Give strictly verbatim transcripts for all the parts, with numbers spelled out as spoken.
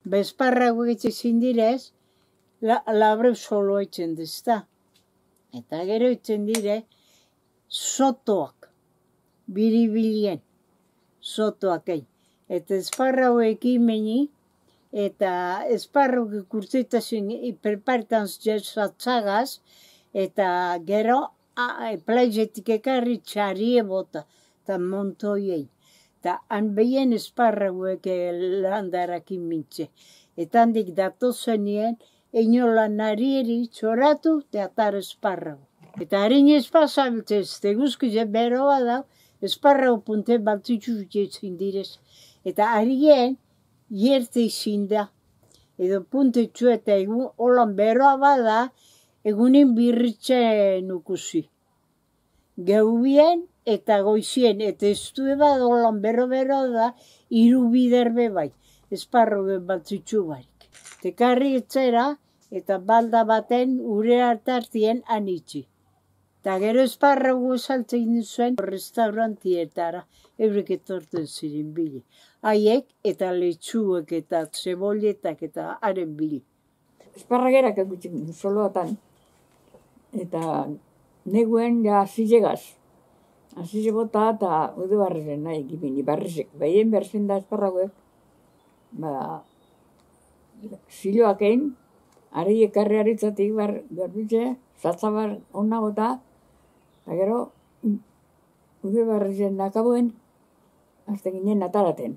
Bezparrago etxezin direz, la, labre solo etxen dezta. Eta gero etxen dire, sotoak, biribilien, sotoak egin. Eta esparragoekin meni, eta esparrago kurtzetasun hiperpartan zatzagaz, eta gero plaizetik ekarri txarie bota, eta montoiei. Eta han behien esparragoek landarakin mintze. Eta handik datozenien, inola narieri txoratu eta atar esparrago. Eta harin espazabiltzez, eta guzkize beroa da, esparrago punte baltzitzu jetzin direz. Eta harien, jerte izin da. Edo punte txu eta egun holan beroa bada, egunin birritzen ukusi. Geubien eta goizien, eta ez du eba holan bero-bero da, hiru biderbe bai, esparrago baltzitzu barik. Tekarri etzera, eta balda baten ure hartartien anitzi. Eta gero esparrago saltzen zuen restaurantietara, eurek etorten ziren bili. Haiek eta letxuek eta zebolletak eta haren bili. Esparragerak egutzen soloatan. Eta neguen ja zilegaz. Azize bota eta ude barrezen nahi gibini barrezek. Behien berzen da esparragoek. Ba, ziloak egin, ari ekarri haritzatik barbitze, zatzabar onna bota, eta gero, ude barrezen nakaboen, azte ginen ataraten.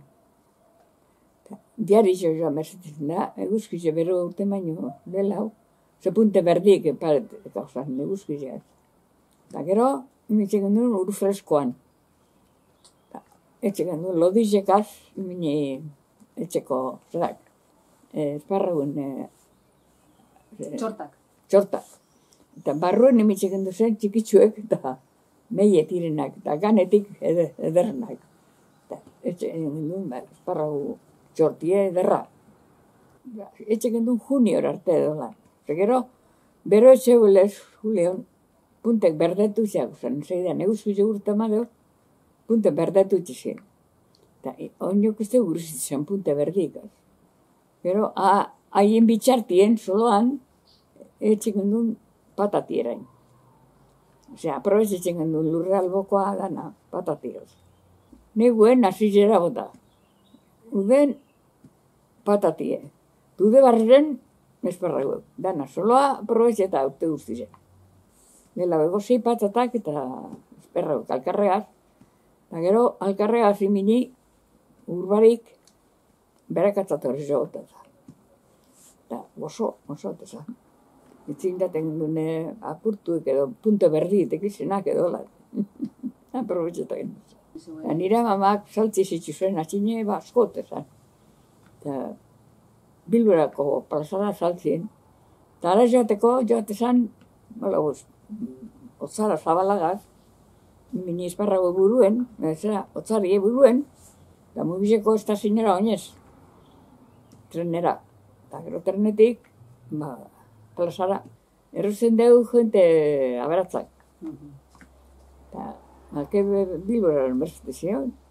Diari zo joan berzetzen da, eguzkize bero urte baino dela hau, ze punte berdik eparet, eta osan, eguzkize. Eta gero, imitzen duen uru freskoan. Etxeken duen lodizekaz, imini etxeko, zerak, esparragun... Txortak. Txortak. Eta barruen imitzen duen txikitsuek, eta meie tirenak, eta ganetik edernak. Eta etxeken duen esparragu txortie ederra. Etxeken duen junior arte edola. Eta gero, bero etxe gulez, Julion, puntek berdetu zeak, zen, zeidean, eguzkize urte madeo, puntek berdetu txizien. Eta onjok ez dugu guruzitzen punte berdikaz. Gero, haien bitxartien, soloan, etxeken duen patatierain. Osea, aprobezetzen duen lurre albokoa dana, patatioz. Neguen azizera bota. Uden patatie. Dude barren esparrago. Dana, soloa aprobezeta haute guztizen. Gela bego zei patatak eta esparrago alkarregaz. Eta gero, alkarregaz imini urbarik berakatzatu horri zogotat. Eta gozo, gozo, eta itzin daten dune apurtuek edo punto berditek izenak edo lan. Aprobezeta genuen. Eta nire mamak saltzi zitzu zuen atxine askot ezan. Eta Bilborako plazara saltzien. Eta ara joateko joatezan, nola guz, otzara zabalagaz, mini esparrago buruen, ezera, otzari buruen, eta mugizeko estazinera oinez, trenera. Eta gero trenetik, ba, plazara, errozen dugu jente aberatzak. Eta Alke Bilboraren berzetezion.